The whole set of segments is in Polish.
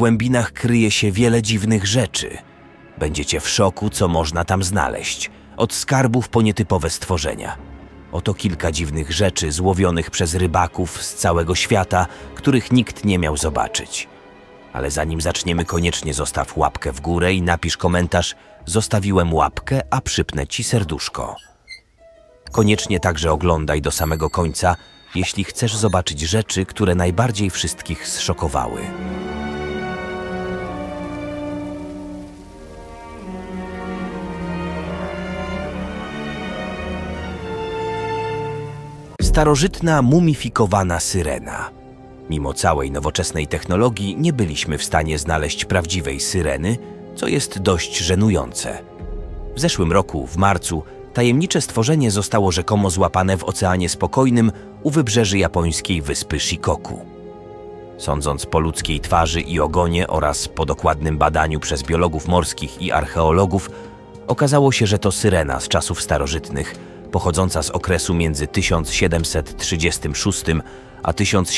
głębinach kryje się wiele dziwnych rzeczy. Będziecie w szoku, co można tam znaleźć. Od skarbów po nietypowe stworzenia. Oto kilka dziwnych rzeczy złowionych przez rybaków z całego świata, których nikt nie miał zobaczyć. Ale zanim zaczniemy, koniecznie zostaw łapkę w górę i napisz komentarz: zostawiłem łapkę, a przypnę ci serduszko. Koniecznie także oglądaj do samego końca, jeśli chcesz zobaczyć rzeczy, które najbardziej wszystkich zszokowały. Starożytna, mumifikowana syrena. Mimo całej nowoczesnej technologii nie byliśmy w stanie znaleźć prawdziwej syreny, co jest dość żenujące. W zeszłym roku, w marcu, tajemnicze stworzenie zostało rzekomo złapane w Oceanie Spokojnym u wybrzeży japońskiej wyspy Shikoku. Sądząc po ludzkiej twarzy i ogonie oraz po dokładnym badaniu przez biologów morskich i archeologów, okazało się, że to syrena z czasów starożytnych, pochodząca z okresu między 1736 a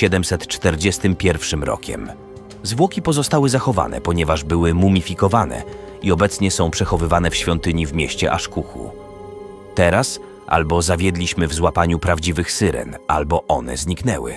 1741 rokiem. Zwłoki pozostały zachowane, ponieważ były mumifikowane i obecnie są przechowywane w świątyni w mieście Aszkuchu. Teraz albo zawiedliśmy w złapaniu prawdziwych syren, albo one zniknęły.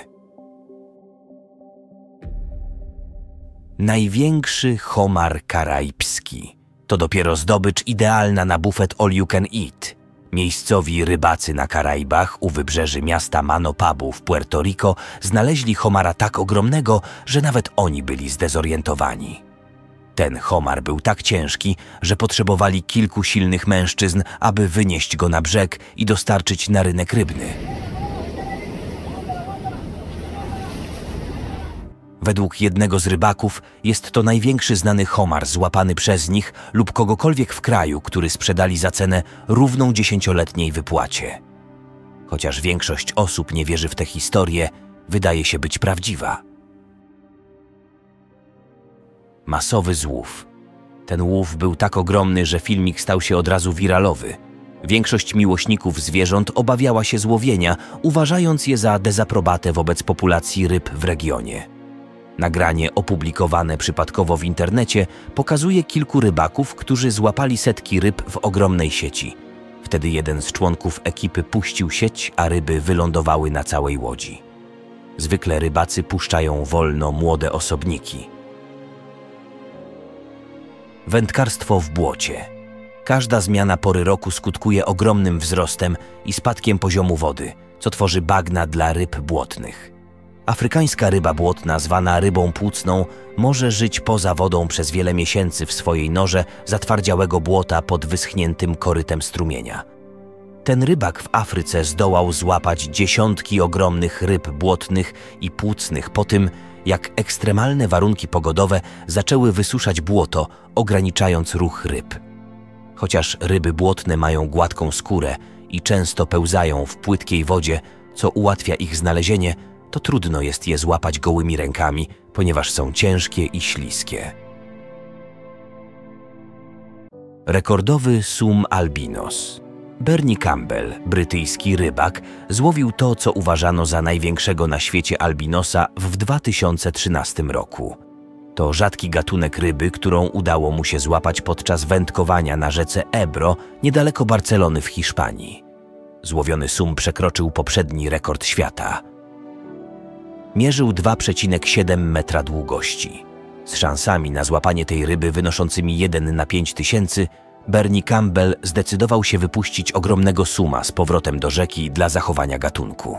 Największy homar karaibski. To dopiero zdobycz idealna na bufet all you can eat. Miejscowi rybacy na Karaibach u wybrzeży miasta Manopabu w Puerto Rico znaleźli homara tak ogromnego, że nawet oni byli zdezorientowani. Ten homar był tak ciężki, że potrzebowali kilku silnych mężczyzn, aby wynieść go na brzeg i dostarczyć na rynek rybny. Według jednego z rybaków jest to największy znany homar złapany przez nich lub kogokolwiek w kraju, który sprzedali za cenę równą 10-letniej wypłacie. Chociaż większość osób nie wierzy w tę historię, wydaje się być prawdziwa. Masowy złów. Ten łów był tak ogromny, że filmik stał się od razu wiralowy. Większość miłośników zwierząt obawiała się złowienia, uważając je za dezaprobatę wobec populacji ryb w regionie. Nagranie opublikowane przypadkowo w internecie pokazuje kilku rybaków, którzy złapali setki ryb w ogromnej sieci. Wtedy jeden z członków ekipy puścił sieć, a ryby wylądowały na całej łodzi. Zwykle rybacy puszczają wolno młode osobniki. Wędkarstwo w błocie. Każda zmiana pory roku skutkuje ogromnym wzrostem i spadkiem poziomu wody, co tworzy bagna dla ryb błotnych. Afrykańska ryba błotna, zwana rybą płucną, może żyć poza wodą przez wiele miesięcy w swojej norze zatwardziałego błota pod wyschniętym korytem strumienia. Ten rybak w Afryce zdołał złapać dziesiątki ogromnych ryb błotnych i płucnych po tym, jak ekstremalne warunki pogodowe zaczęły wysuszać błoto, ograniczając ruch ryb. Chociaż ryby błotne mają gładką skórę i często pełzają w płytkiej wodzie, co ułatwia ich znalezienie, to trudno jest je złapać gołymi rękami, ponieważ są ciężkie i śliskie. Rekordowy sum albinos. Bernie Campbell, brytyjski rybak, złowił to, co uważano za największego na świecie albinosa w 2013 roku. To rzadki gatunek ryby, którą udało mu się złapać podczas wędkowania na rzece Ebro, niedaleko Barcelony w Hiszpanii. Złowiony sum przekroczył poprzedni rekord świata. Mierzył 2,7 metra długości. Z szansami na złapanie tej ryby wynoszącymi 1 na 5000, Bernie Campbell zdecydował się wypuścić ogromnego suma z powrotem do rzeki dla zachowania gatunku.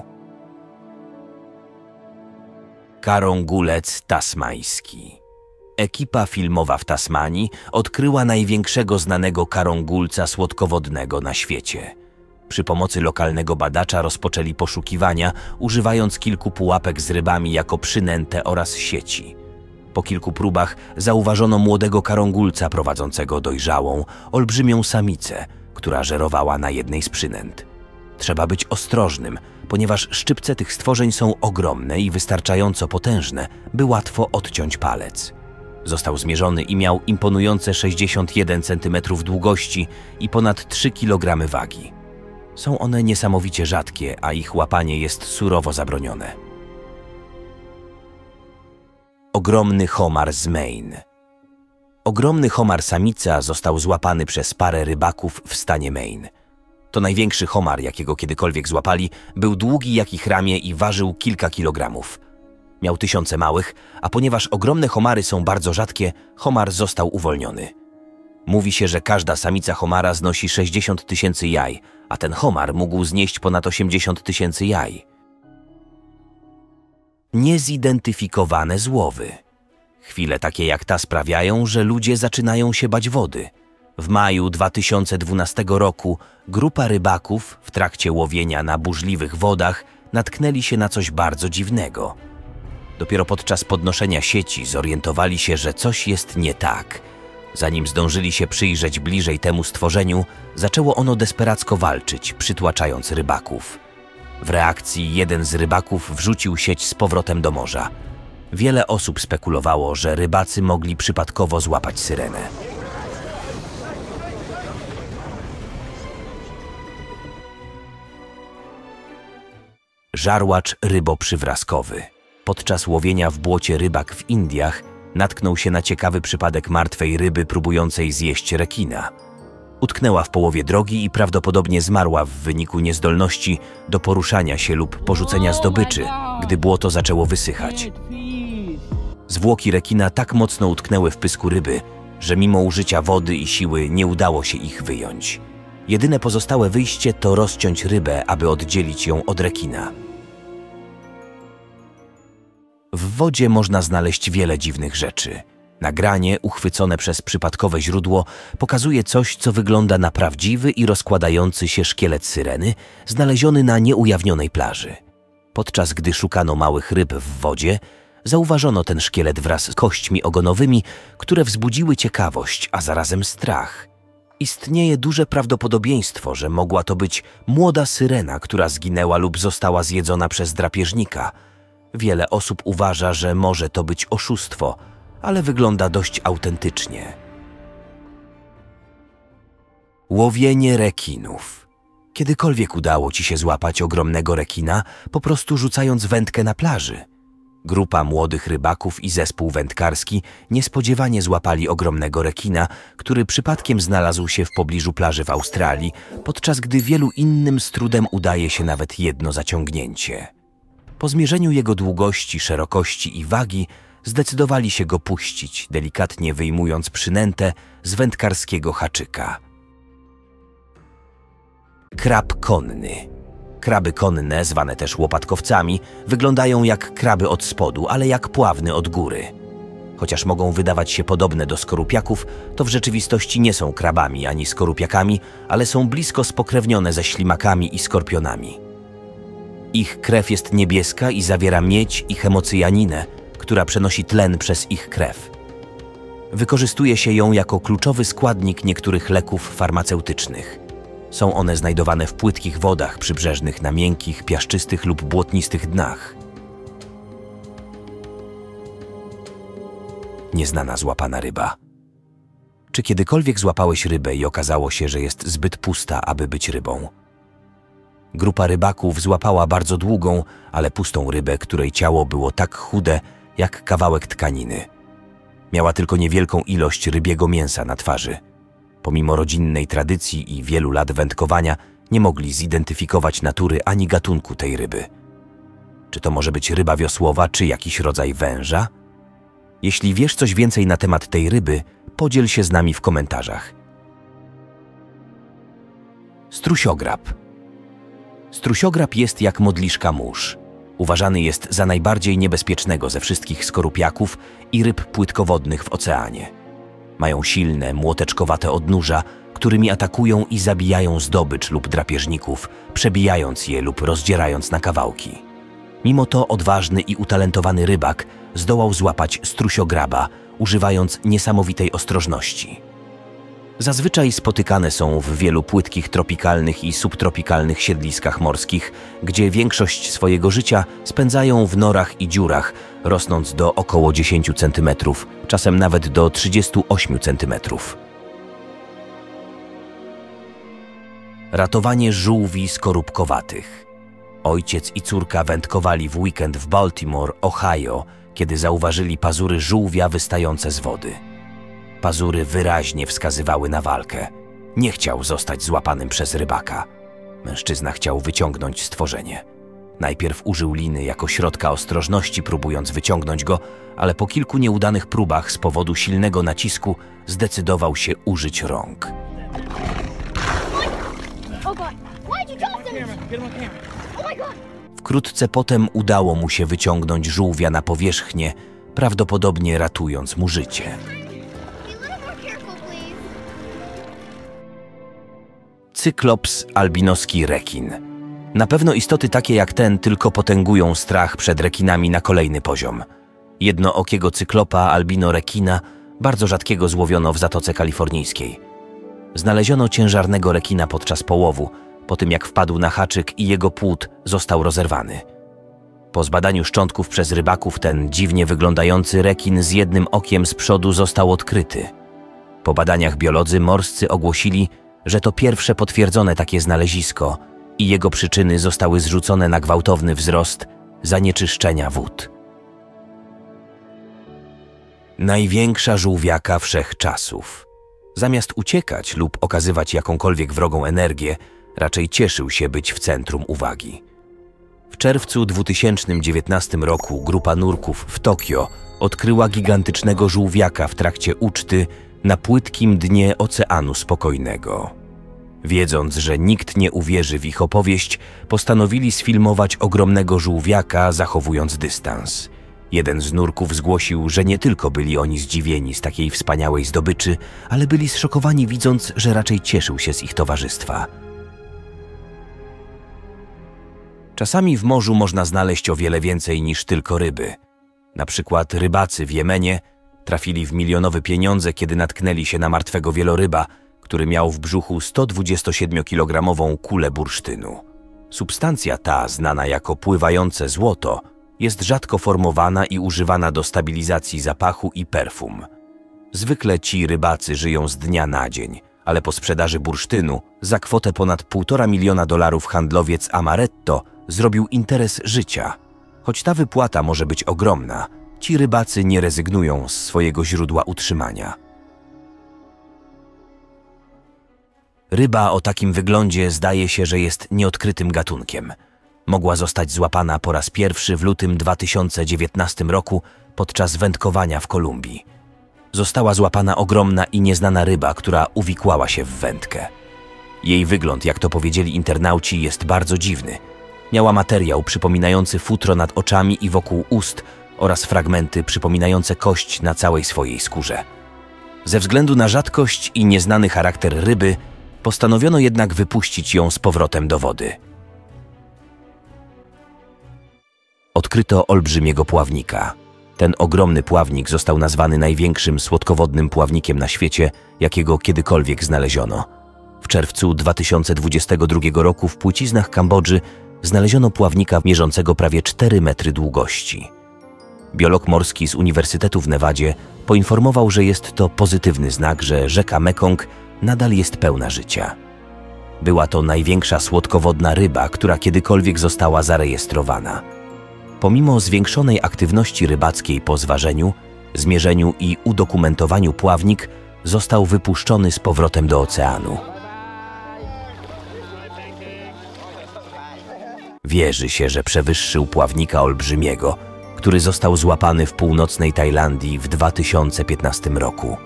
Karągulec tasmański. Ekipa filmowa w Tasmanii odkryła największego znanego karągulca słodkowodnego na świecie. Przy pomocy lokalnego badacza rozpoczęli poszukiwania, używając kilku pułapek z rybami jako przynętę oraz sieci. Po kilku próbach zauważono młodego karągulca prowadzącego dojrzałą, olbrzymią samicę, która żerowała na jednej z przynęt. Trzeba być ostrożnym, ponieważ szczypce tych stworzeń są ogromne i wystarczająco potężne, by łatwo odciąć palec. Został zmierzony i miał imponujące 61 cm długości i ponad 3 kg wagi. Są one niesamowicie rzadkie, a ich łapanie jest surowo zabronione. ogromny homar z Maine. Ogromny homar samica został złapany przez parę rybaków w stanie Maine. To największy homar, jakiego kiedykolwiek złapali, był długi jak ich ramię i ważył kilka kilogramów. Miał tysiące małych, a ponieważ ogromne homary są bardzo rzadkie, homar został uwolniony. Mówi się, że każda samica homara znosi 60 000 jaj, a ten homar mógł znieść ponad 80 000 jaj. Niezidentyfikowane złowy. Chwile takie jak ta sprawiają, że ludzie zaczynają się bać wody. W maju 2012 roku grupa rybaków w trakcie łowienia na burzliwych wodach natknęli się na coś bardzo dziwnego. Dopiero podczas podnoszenia sieci zorientowali się, że coś jest nie tak. Zanim zdążyli się przyjrzeć bliżej temu stworzeniu, zaczęło ono desperacko walczyć, przytłaczając rybaków. W reakcji jeden z rybaków wrzucił sieć z powrotem do morza. Wiele osób spekulowało, że rybacy mogli przypadkowo złapać syrenę. Żarłacz ryboprzywrazkowy. Podczas łowienia w błocie rybak w Indiach natknął się na ciekawy przypadek martwej ryby próbującej zjeść rekina. Utknęła w połowie drogi i prawdopodobnie zmarła w wyniku niezdolności do poruszania się lub porzucenia zdobyczy, gdy błoto zaczęło wysychać. Zwłoki rekina tak mocno utknęły w pysku ryby, że mimo użycia wody i siły nie udało się ich wyjąć. Jedyne pozostałe wyjście to rozciąć rybę, aby oddzielić ją od rekina. W wodzie można znaleźć wiele dziwnych rzeczy. Nagranie, uchwycone przez przypadkowe źródło, pokazuje coś, co wygląda na prawdziwy i rozkładający się szkielet syreny, znaleziony na nieujawnionej plaży. Podczas gdy szukano małych ryb w wodzie, zauważono ten szkielet wraz z kośćmi ogonowymi, które wzbudziły ciekawość, a zarazem strach. Istnieje duże prawdopodobieństwo, że mogła to być młoda syrena, która zginęła lub została zjedzona przez drapieżnika. Wiele osób uważa, że może to być oszustwo, ale wygląda dość autentycznie. Łowienie rekinów. Kiedykolwiek udało ci się złapać ogromnego rekina, po prostu rzucając wędkę na plaży? Grupa młodych rybaków i zespół wędkarski niespodziewanie złapali ogromnego rekina, który przypadkiem znalazł się w pobliżu plaży w Australii, podczas gdy wielu innym z trudem udaje się nawet jedno zaciągnięcie. Po zmierzeniu jego długości, szerokości i wagi zdecydowali się go puścić, delikatnie wyjmując przynętę z wędkarskiego haczyka. Krab konny. Kraby konne, zwane też łopatkowcami, wyglądają jak kraby od spodu, ale jak pławny od góry. Chociaż mogą wydawać się podobne do skorupiaków, to w rzeczywistości nie są krabami ani skorupiakami, ale są blisko spokrewnione ze ślimakami i skorpionami. Ich krew jest niebieska i zawiera miedź i hemocyjaninę, która przenosi tlen przez ich krew. Wykorzystuje się ją jako kluczowy składnik niektórych leków farmaceutycznych. Są one znajdowane w płytkich wodach przybrzeżnych na miękkich, piaszczystych lub błotnistych dnach. Nieznana złapana ryba. Czy kiedykolwiek złapałeś rybę i okazało się, że jest zbyt pusta, aby być rybą? Grupa rybaków złapała bardzo długą, ale pustą rybę, której ciało było tak chude, jak kawałek tkaniny. Miała tylko niewielką ilość rybiego mięsa na twarzy. Pomimo rodzinnej tradycji i wielu lat wędkowania, nie mogli zidentyfikować natury ani gatunku tej ryby. Czy to może być ryba wiosłowa, czy jakiś rodzaj węża? Jeśli wiesz coś więcej na temat tej ryby, podziel się z nami w komentarzach. Strusiograb. Strusiograb jest jak modliszka mórz. Uważany jest za najbardziej niebezpiecznego ze wszystkich skorupiaków i ryb płytkowodnych w oceanie. Mają silne, młoteczkowate odnóża, którymi atakują i zabijają zdobycz lub drapieżników, przebijając je lub rozdzierając na kawałki. Mimo to odważny i utalentowany rybak zdołał złapać strusiograba, używając niesamowitej ostrożności. Zazwyczaj spotykane są w wielu płytkich tropikalnych i subtropikalnych siedliskach morskich, gdzie większość swojego życia spędzają w norach i dziurach, rosnąc do około 10 cm, czasem nawet do 38 cm. Ratowanie żółwi skorupkowatych. Ojciec i córka wędkowali w weekend w Baltimore, Ohio, kiedy zauważyli pazury żółwia wystające z wody. Pazury wyraźnie wskazywały na walkę. Nie chciał zostać złapanym przez rybaka. Mężczyzna chciał wyciągnąć stworzenie. Najpierw użył liny jako środka ostrożności, próbując wyciągnąć go, ale po kilku nieudanych próbach z powodu silnego nacisku zdecydował się użyć rąk. Wkrótce potem udało mu się wyciągnąć żółwia na powierzchnię, prawdopodobnie ratując mu życie. Cyklops, albinoski rekin. Na pewno istoty takie jak ten tylko potęgują strach przed rekinami na kolejny poziom. Jednookiego cyklopa albino rekina, bardzo rzadkiego, złowiono w Zatoce Kalifornijskiej. Znaleziono ciężarnego rekina podczas połowu, po tym jak wpadł na haczyk i jego płód został rozerwany. Po zbadaniu szczątków przez rybaków ten dziwnie wyglądający rekin z jednym okiem z przodu został odkryty. Po badaniach biolodzy morscy ogłosili, że to pierwsze potwierdzone takie znalezisko i jego przyczyny zostały zrzucone na gwałtowny wzrost zanieczyszczenia wód. Największa żółwiaka wszechczasów. Zamiast uciekać lub okazywać jakąkolwiek wrogą energię, raczej cieszył się być w centrum uwagi. W czerwcu 2019 roku grupa nurków w Tokio odkryła gigantycznego żółwiaka w trakcie uczty na płytkim dnie Oceanu Spokojnego. Wiedząc, że nikt nie uwierzy w ich opowieść, postanowili sfilmować ogromnego żółwiaka, zachowując dystans. Jeden z nurków zgłosił, że nie tylko byli oni zdziwieni z takiej wspaniałej zdobyczy, ale byli zszokowani, widząc, że raczej cieszył się z ich towarzystwa. Czasami w morzu można znaleźć o wiele więcej niż tylko ryby. Na przykład rybacy w Jemenie trafili w milionowe pieniądze, kiedy natknęli się na martwego wieloryba, który miał w brzuchu 127-kilogramową kulę bursztynu. Substancja ta, znana jako pływające złoto, jest rzadko formowana i używana do stabilizacji zapachu i perfum. Zwykle ci rybacy żyją z dnia na dzień, ale po sprzedaży bursztynu za kwotę ponad $1,5 miliona handlowiec Amaretto zrobił interes życia. Choć ta wypłata może być ogromna, ci rybacy nie rezygnują z swojego źródła utrzymania. Ryba o takim wyglądzie zdaje się, że jest nieodkrytym gatunkiem. Mogła zostać złapana po raz pierwszy w lutym 2019 roku podczas wędkowania w Kolumbii. Została złapana ogromna i nieznana ryba, która uwikłała się w wędkę. Jej wygląd, jak to powiedzieli internauci, jest bardzo dziwny. Miała materiał przypominający futro nad oczami i wokół ust oraz fragmenty przypominające kość na całej swojej skórze. Ze względu na rzadkość i nieznany charakter ryby, postanowiono jednak wypuścić ją z powrotem do wody. Odkryto olbrzymiego pławnika. Ten ogromny pławnik został nazwany największym słodkowodnym pławnikiem na świecie, jakiego kiedykolwiek znaleziono. W czerwcu 2022 roku w Płyciznach Kambodży znaleziono pławnika mierzącego prawie 4 metry długości. Biolog morski z Uniwersytetu w Nevadzie poinformował, że jest to pozytywny znak, że rzeka Mekong nadal jest pełna życia. Była to największa słodkowodna ryba, która kiedykolwiek została zarejestrowana. Pomimo zwiększonej aktywności rybackiej po zważeniu, zmierzeniu i udokumentowaniu pławnik został wypuszczony z powrotem do oceanu. Wierzy się, że przewyższył pławnika olbrzymiego, który został złapany w północnej Tajlandii w 2015 roku.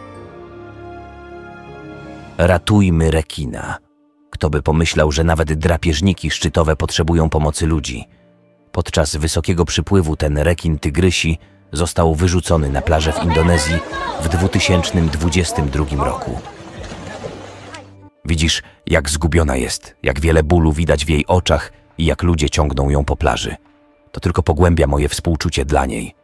Ratujmy rekina. Kto by pomyślał, że nawet drapieżniki szczytowe potrzebują pomocy ludzi. Podczas wysokiego przypływu ten rekin tygrysi został wyrzucony na plażę w Indonezji w 2022 roku. Widzisz, jak zgubiona jest, jak wiele bólu widać w jej oczach i jak ludzie ciągną ją po plaży. To tylko pogłębia moje współczucie dla niej.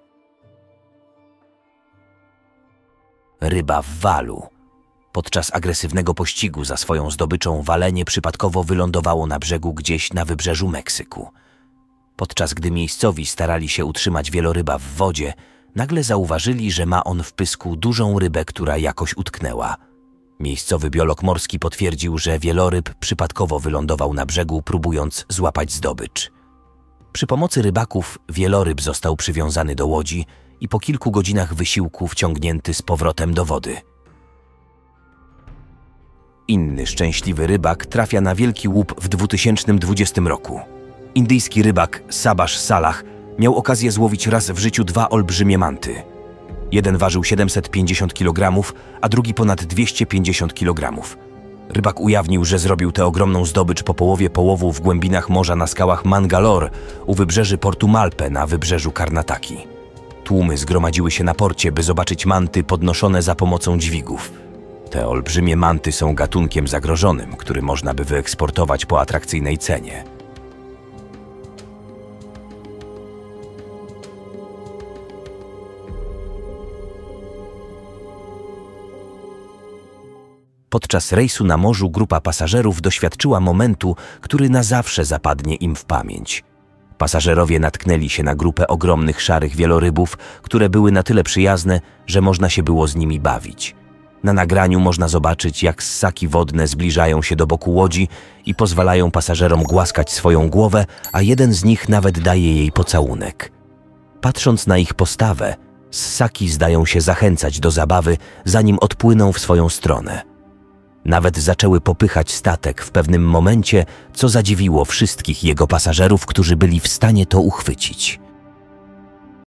Ryba w walu. Podczas agresywnego pościgu za swoją zdobyczą walenie przypadkowo wylądowało na brzegu gdzieś na wybrzeżu Meksyku. Podczas gdy miejscowi starali się utrzymać wieloryba w wodzie, nagle zauważyli, że ma on w pysku dużą rybę, która jakoś utknęła. Miejscowy biolog morski potwierdził, że wieloryb przypadkowo wylądował na brzegu, próbując złapać zdobycz. Przy pomocy rybaków wieloryb został przywiązany do łodzi i po kilku godzinach wysiłku wciągnięty z powrotem do wody. Inny szczęśliwy rybak trafia na wielki łup w 2020 roku. Indyjski rybak Sabash Salah miał okazję złowić raz w życiu 2 olbrzymie manty. Jeden ważył 750 kg, a drugi ponad 250 kg. Rybak ujawnił, że zrobił tę ogromną zdobycz po połowie połowu w głębinach morza na skałach Mangalore u wybrzeży portu Malpe na wybrzeżu Karnataki. Tłumy zgromadziły się na porcie, by zobaczyć manty podnoszone za pomocą dźwigów. Te olbrzymie manty są gatunkiem zagrożonym, który można by wyeksportować po atrakcyjnej cenie. Podczas rejsu na morzu grupa pasażerów doświadczyła momentu, który na zawsze zapadnie im w pamięć. Pasażerowie natknęli się na grupę ogromnych szarych wielorybów, które były na tyle przyjazne, że można się było z nimi bawić. Na nagraniu można zobaczyć, jak ssaki wodne zbliżają się do boku łodzi i pozwalają pasażerom głaskać swoją głowę, a jeden z nich nawet daje jej pocałunek. Patrząc na ich postawę, ssaki zdają się zachęcać do zabawy, zanim odpłyną w swoją stronę. Nawet zaczęły popychać statek w pewnym momencie, co zadziwiło wszystkich jego pasażerów, którzy byli w stanie to uchwycić.